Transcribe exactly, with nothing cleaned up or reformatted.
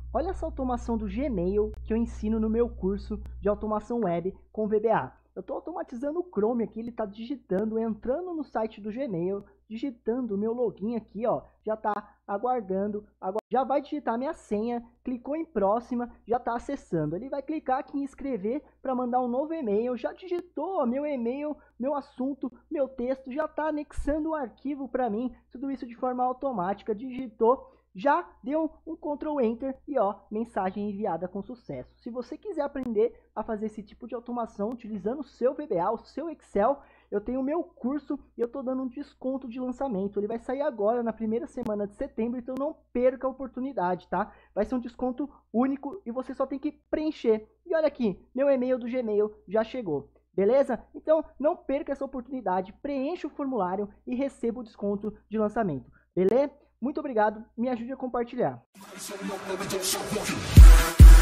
olha essa automação do Gmail que eu ensino no meu curso de automação web com V B A. Eu estou automatizando o Chrome aqui, ele está digitando, entrando no site do Gmail, digitando o meu login aqui, ó, já está aguardando, agora já vai digitar minha senha, clicou em próxima, já está acessando. Ele vai clicar aqui em escrever para mandar um novo e-mail, já digitou ó, meu e-mail, meu assunto, meu texto, já está anexando o arquivo para mim, tudo isso de forma automática, digitou. Já deu um control enter e ó, mensagem enviada com sucesso. Se você quiser aprender a fazer esse tipo de automação utilizando o seu V B A, o seu Excel, eu tenho o meu curso e eu estou dando um desconto de lançamento. Ele vai sair agora na primeira semana de setembro, então não perca a oportunidade, tá? Vai ser um desconto único e você só tem que preencher. E olha aqui, meu e-mail do Gmail já chegou. Beleza? Então não perca essa oportunidade, preencha o formulário e receba o desconto de lançamento. Beleza? Muito obrigado, me ajude a compartilhar.